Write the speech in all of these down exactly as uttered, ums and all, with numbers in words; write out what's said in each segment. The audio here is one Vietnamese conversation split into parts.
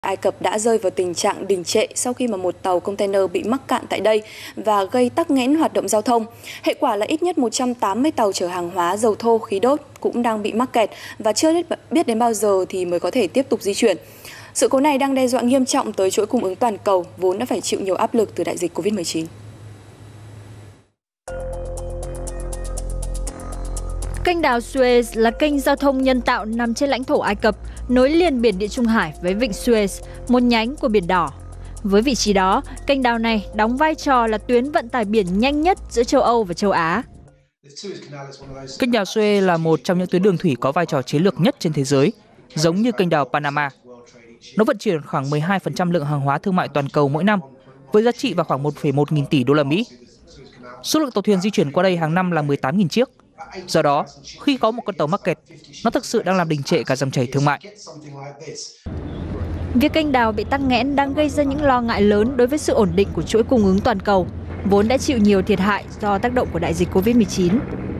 Ai Cập đã rơi vào tình trạng đình trệ sau khi mà một tàu container bị mắc cạn tại đây và gây tắc nghẽn hoạt động giao thông. Hệ quả là ít nhất một trăm tám mươi tàu chở hàng hóa dầu thô khí đốt cũng đang bị mắc kẹt và chưa biết đến bao giờ thì mới có thể tiếp tục di chuyển. Sự cố này đang đe dọa nghiêm trọng tới chuỗi cung ứng toàn cầu vốn đã phải chịu nhiều áp lực từ đại dịch Covid mười chín. Kênh đào Suez là kênh giao thông nhân tạo nằm trên lãnh thổ Ai Cập, nối liền biển Địa Trung Hải với vịnh Suez, một nhánh của Biển Đỏ. Với vị trí đó, kênh đào này đóng vai trò là tuyến vận tải biển nhanh nhất giữa châu Âu và châu Á. Kênh đào Suez là một trong những tuyến đường thủy có vai trò chiến lược nhất trên thế giới, giống như kênh đào Panama. Nó vận chuyển khoảng mười hai phần trăm lượng hàng hóa thương mại toàn cầu mỗi năm, với giá trị vào khoảng một phẩy một nghìn tỷ đô la Mỹ. Số lượng tàu thuyền di chuyển qua đây hàng năm là mười tám nghìn chiếc. Do đó, khi có một con tàu mắc kẹt, nó thực sự đang làm đình trệ cả dòng chảy thương mại. Việc kênh đào bị tắc nghẽn đang gây ra những lo ngại lớn đối với sự ổn định của chuỗi cung ứng toàn cầu, vốn đã chịu nhiều thiệt hại do tác động của đại dịch Covid mười chín.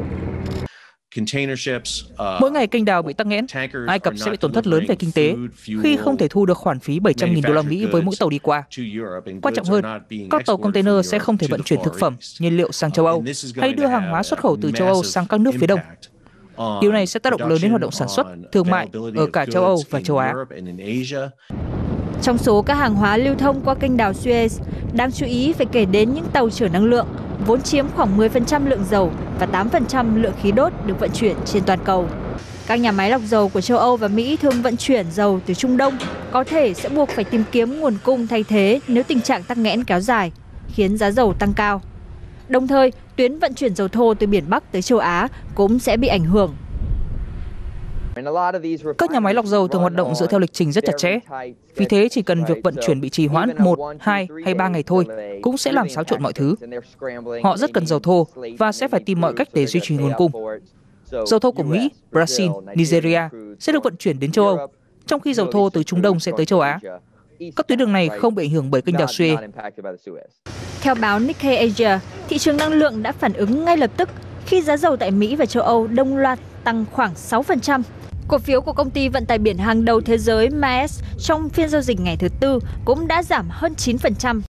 Mỗi ngày kênh đào bị tắc nghẽn, Ai Cập sẽ bị tổn thất lớn về kinh tế khi không thể thu được khoản phí bảy trăm nghìn đô la Mỹ với mỗi tàu đi qua. Quan trọng hơn, các tàu container sẽ không thể vận chuyển thực phẩm, nhiên liệu sang châu Âu hay đưa hàng hóa xuất khẩu từ châu Âu sang các nước phía đông. Điều này sẽ tác động lớn đến hoạt động sản xuất, thương mại ở cả châu Âu và châu Á. Trong số các hàng hóa lưu thông qua kênh đào Suez, đáng chú ý phải kể đến những tàu chở năng lượng, vốn chiếm khoảng mười phần trăm lượng dầu và tám phần trăm lượng khí đốt được vận chuyển trên toàn cầu. Các nhà máy lọc dầu của châu Âu và Mỹ thường vận chuyển dầu từ Trung Đông, có thể sẽ buộc phải tìm kiếm nguồn cung thay thế nếu tình trạng tắc nghẽn kéo dài, khiến giá dầu tăng cao. Đồng thời, tuyến vận chuyển dầu thô từ biển Bắc tới châu Á cũng sẽ bị ảnh hưởng. Các nhà máy lọc dầu thường hoạt động dựa theo lịch trình rất chặt chẽ. Vì thế, chỉ cần việc vận chuyển bị trì hoãn một, hai hay ba ngày thôi cũng sẽ làm xáo trộn mọi thứ. Họ rất cần dầu thô và sẽ phải tìm mọi cách để duy trì nguồn cung. Dầu thô của Mỹ, Brazil, Nigeria sẽ được vận chuyển đến châu Âu, trong khi dầu thô từ Trung Đông sẽ tới châu Á. Các tuyến đường này không bị ảnh hưởng bởi kênh đào Suez. Theo báo Nikkei Asia, thị trường năng lượng đã phản ứng ngay lập tức khi giá dầu tại Mỹ và châu Âu đồng loạt tăng khoảng sáu phần trăm. Cổ phiếu của công ty vận tải biển hàng đầu thế giới Maersk trong phiên giao dịch ngày thứ Tư cũng đã giảm hơn chín phần trăm.